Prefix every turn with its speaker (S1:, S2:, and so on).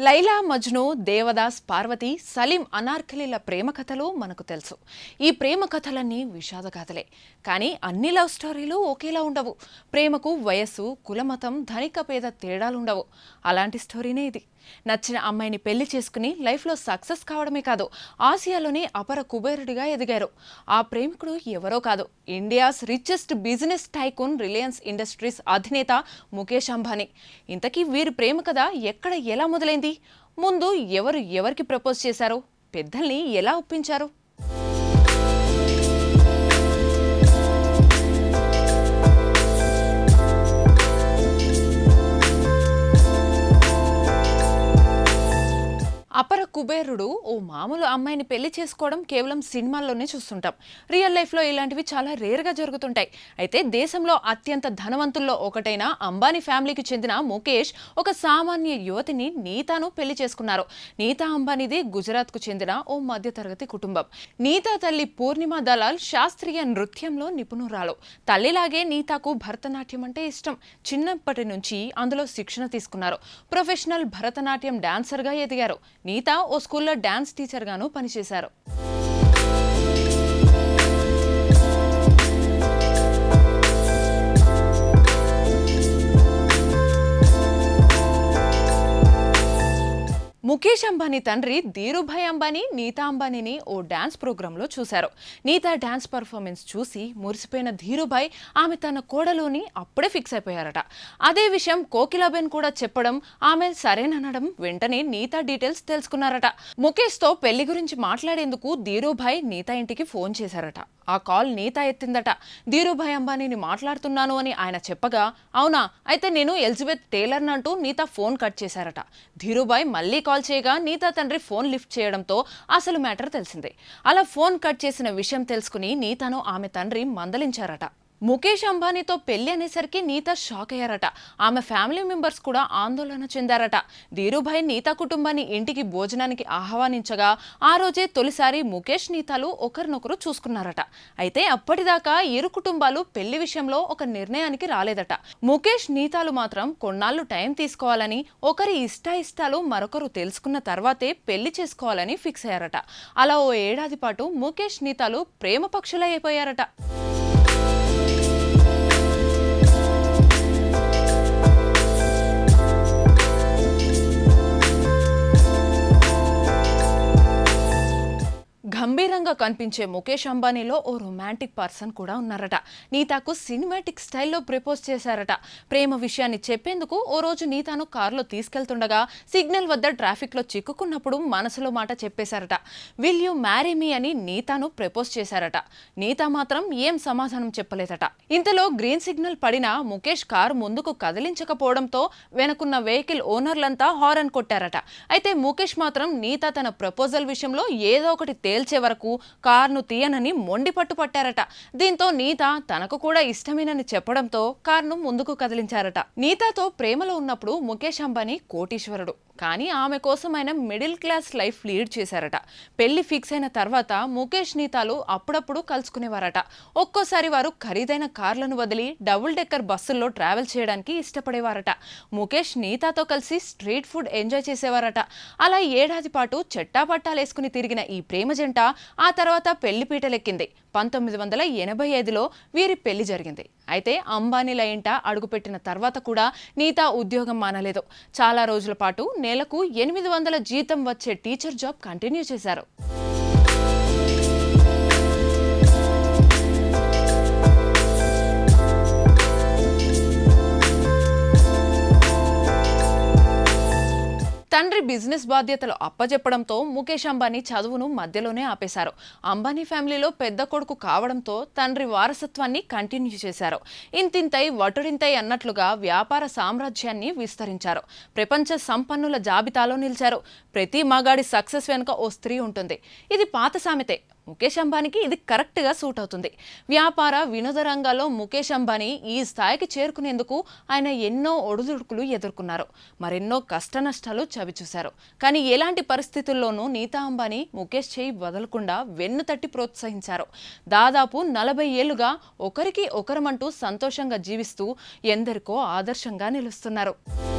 S1: లైలా మజ్ను, దేవదాస్, పార్వతి, సలీం, అనార్కలిల ప్రేమ కథలు మనకు తెలుసు. ఈ ప్రేమ కథలన్నీ విషాద కథలే. కానీ అన్ని లవ్ స్టోరీలు ఒకేలా ఉండవు. ప్రేమకు వయస్సు, కులమతం, ధనిక పేద తేడాలుండవు. అలాంటి స్టోరీనే ఇది. నచ్చిన అమ్మాయిని పెళ్లి చేసుకుని లైఫ్లో సక్సెస్ కావడమే కాదు, ఆసియాలోనే అపర కుబేరుడిగా ఎదిగారు. ఆ ప్రేమికుడు ఎవరో కాదు, India's richest business tycoon Reliance Industries అధినేత ముఖేష్ అంబానీ. ఇంతకీ వీరి ప్రేమ కథ ఎక్కడ ఎలా మొదలైంది? ముందు ఎవరికి ప్రపోజ్ చేశారు? పెద్దల్ని ఎలా ఒప్పించారు? అపర కుబేరుడు ఓ మామూలు అమ్మాయిని పెళ్లి చేసుకోవడం కేవలం సినిమాల్లోనే చూస్తుంటాం. రియల్ లైఫ్లో ఇలాంటివి చాలా రేర్గా జరుగుతుంటాయి. అయితే దేశంలో అత్యంత ధనవంతుల్లో ఒకటైన అంబానీ ఫ్యామిలీకి చెందిన ముఖేష్ ఒక సామాన్య యువతిని నీతాను పెళ్లి చేసుకున్నారు. నీతా అంబానీది గుజరాత్కు చెందిన ఓ మధ్యతరగతి కుటుంబం. నీతా తల్లి పూర్ణిమ దలాల్ శాస్త్రీయ నృత్యంలో నిపుణురాలు. తల్లిలాగే నీతాకు భరతనాట్యం అంటే ఇష్టం. చిన్నప్పటి నుంచి అందులో శిక్షణ తీసుకున్నారు. ప్రొఫెషనల్ భరతనాట్యం డాన్సర్గా ఎదిగారు. నీతా ఓ స్కూల్లో డాన్స్ టీచర్గాను పనిచేశారు. ముఖేష్ అంబానీ తండ్రి ధీరుభాయ్ అంబానీ నీతా అంబానీని ఓ డాన్స్ ప్రోగ్రాంలో చూశారు. నీతా డాన్స్ పర్ఫార్మెన్స్ చూసి మురిసిపోయిన ధీరుభాయ్ ఆమె తన కోడలుని అప్పుడే ఫిక్స్ అయిపోయారట. అదే విషయం కోకిలాబెన్ కూడా చెప్పడం, ఆమె సరేననడం వెంటనే నీతా డీటెయిల్స్ తెలుసుకున్నారట. ముఖేష్తో పెళ్లి గురించి మాట్లాడేందుకు ధీరుభాయ్ నీతా ఇంటికి ఫోన్ చేశారట. ఆ కాల్ నీతా ఎత్తిందట. ధీరుభాయ్ అంబానీని మాట్లాడుతున్నాను అని ఆయన చెప్పగా, అవునా అయితే నేను ఎలిజబెత్ టేలర్ని అంటూ నీతా ఫోన్ కట్ చేశారట. ధీరుభాయ్ మళ్లీ కాల్ చేయగా నీతా తండ్రి ఫోన్ లిఫ్ట్ చేయడంతో అసలు మ్యాటర్ తెలిసిందే. అలా ఫోన్ కట్ చేసిన విషయం తెలుసుకుని నీతాను ఆమె తండ్రి మందలించారట. ముఖేష్ అంబానీతో పెళ్లి అనేసరికి నీతా షాక్ అయ్యారట. ఆమె ఫ్యామిలీ మెంబర్స్ కూడా ఆందోళన చెందారట. ధీరుభాయ్ నీతా కుటుంబాన్ని ఇంటికి భోజనానికి ఆహ్వానించగా ఆ రోజే తొలిసారి ముఖేష్ నీతాలు ఒకరినొకరు చూసుకున్నారట. అయితే అప్పటిదాకా ఇరు కుటుంబాలు పెళ్లి విషయంలో ఒక నిర్ణయానికి రాలేదట. ముఖేష్ నీతాలు మాత్రం కొన్నాళ్లు టైం తీసుకోవాలని, ఒకరి ఇష్టాయిష్టాలు మరొకరు తెలుసుకున్న తర్వాతే పెళ్లి చేసుకోవాలని ఫిక్స్ అయ్యారట. అలా ఓ ఏడాది పాటు ముఖేష్ నీతాలు ప్రేమ పక్షులై అయిపోయారట. గంభీరంగా కనిపించే ముఖేష్ అంబానీలో ఓ రొమాంటిక్ పర్సన్ కూడా ఉన్నారట. నీతాకు సినిమాటిక్ స్టైల్లో ప్రపోజ్ చేశారట. ప్రేమ విషయాన్ని చెప్పేందుకు ఓ రోజు నీతాను కారులో తీసుకెళ్తుండగా సిగ్నల్ వద్ద ట్రాఫిక్లో చిక్కుకున్నప్పుడు మనసులో మాట చెప్పేశారట. విల్ యూ మ్యారీ మీ అని నీతాను ప్రపోజ్ చేశారట. నీతా మాత్రం ఏం సమాధానం చెప్పలేదట. ఇంతలో గ్రీన్ సిగ్నల్ పడినా ముఖేష్ కారు ముందుకు కదిలించకపోవడంతో వెనుకున్న వెహికల్ ఓనర్లంతా హారన్ కొట్టారట. అయితే ముఖేష్ మాత్రం నీతా తన ప్రపోజల్ విషయంలో ఏదో ఒకటి తేల్చే వరకు కార్ను తీయనని మొండి పట్టుపట్టారట. దీంతో నీతా తనకు కూడా ఇష్టమేనని చెప్పడంతో కార్ను ముందుకు కదిలించారట. నీతాతో ప్రేమలో ఉన్నప్పుడు ముఖేష్ అంబానీ కోటీశ్వరుడు. కానీ ఆమె కోసం ఆయన మిడిల్ క్లాస్ లైఫ్ లీడ్ చేశారట. పెళ్లి ఫిక్స్ అయిన తర్వాత ముఖేష్ నీతాలు అప్పుడప్పుడు కలుసుకునేవారట. ఒక్కోసారి వారు ఖరీదైన కార్లను వదిలి డబుల్ డెక్కర్ బస్సుల్లో ట్రావెల్ చేయడానికి ఇష్టపడేవారట. ముఖేష్ నీతాతో కలిసి స్ట్రీట్ ఫుడ్ ఎంజాయ్ చేసేవారట. అలా ఏడాది పాటు చెట్టాపట్టాలేసుకుని తిరిగిన ఈ ప్రేమ జంట ఆ తర్వాత పెళ్లి పీటలెక్కింది. 1985లో వీరి పెళ్లి జరిగింది. అయితే అంబానీల ఇంట అడుగుపెట్టిన తర్వాత కూడా నీతా ఉద్యోగం మానలేదు. చాలా రోజుల పాటు నెలకు 800 జీతం వచ్చే టీచర్ జాబ్ కంటిన్యూ చేశారు. తండ్రి బిజినెస్ బాధ్యతలు అప్పజెప్పడంతో ముఖేష్ అంబానీ చదువును మధ్యలోనే ఆపేశారు. అంబానీ ఫ్యామిలీలో పెద్ద కొడుకు కావడంతో తండ్రి వారసత్వాన్ని కంటిన్యూ చేశారు. ఇంతింతై వటుడింతై అన్నట్లుగా వ్యాపార సామ్రాజ్యాన్ని విస్తరించారు. ప్రపంచ సంపన్నుల జాబితాలో నిలిచారు. ప్రతి మగాడి సక్సెస్ వెనుక ఓ స్త్రీ ఉంటుంది. ఇది పాత సామెతే. ముఖేష్ అంబానీకి ఇది కరెక్ట్గా సూట్ అవుతుంది. వ్యాపార వినోద రంగాల్లో ముఖేష్ అంబానీ ఈ స్థాయికి చేరుకునేందుకు ఆయన ఎన్నో ఒడిదుడుకులు ఎదుర్కొన్నారు. మరెన్నో కష్ట నష్టాలు చవిచూశారు. కానీ ఎలాంటి పరిస్థితుల్లోనూ నీతా అంబానీ ముఖేష్ చేయి వదలకుండా వెన్ను తట్టి ప్రోత్సహించారు. దాదాపు 40 ఏళ్లుగా ఒకరికి ఒకరమంటూ సంతోషంగా జీవిస్తూ ఎందరికో ఆదర్శంగా నిలుస్తున్నారు.